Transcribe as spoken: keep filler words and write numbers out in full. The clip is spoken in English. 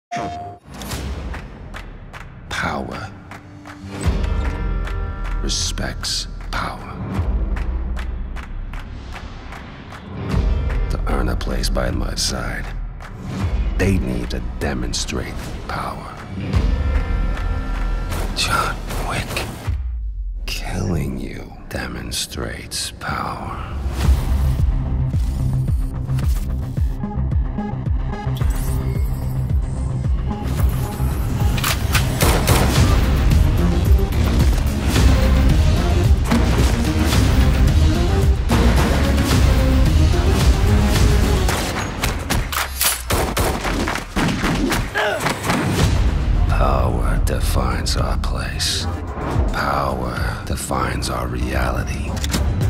Power respects power. To earn a place by my side, they need to demonstrate power. John Wick, killing you demonstrates power. Power defines our place. Power defines our reality.